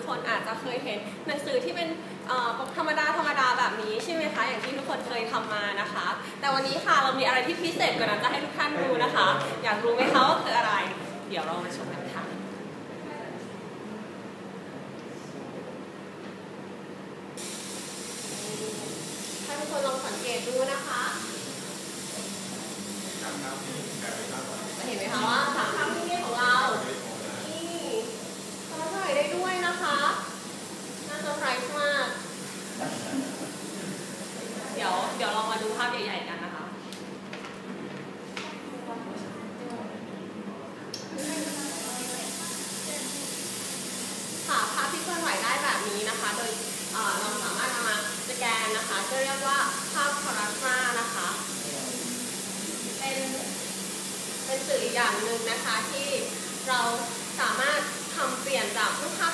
คนอาจจะเคยเห็นหนังสือที่เป็นธรรมดาแบบนี้ใช่ไหมคะอย่างที่ทุกคนเคยทำมานะคะแต่วันนี้ค่ะเรามีอะไรที่พิเศษกว่านั้นจะให้ทุกท่านรู้นะคะอยากรู้ไหมคะว่าคืออะไรเดี๋ยวเรามาชมกันค่ะให้ทุกคนลองสังเกตดูนะคะเห็นไหมคะว่าสามภาพนิ่งๆของเรานี่สามารถถ่ายได้ด้วยนะคะน่าเซอร์ไพรส์มากเดี๋ยวเรามาดูภาพใหญ่ๆกันนะคะค่ะภาพที่เคลื่อนไหวได้แบบนี้นะคะโดยเราสามารถนำมาสแกนนะคะจะเรียกว่าภาพพลาสมานะคะเป็นสื่ออีกอย่างหนึ่งนะคะที่เราสามารถทำเปลี่ยนจากรูปภาพ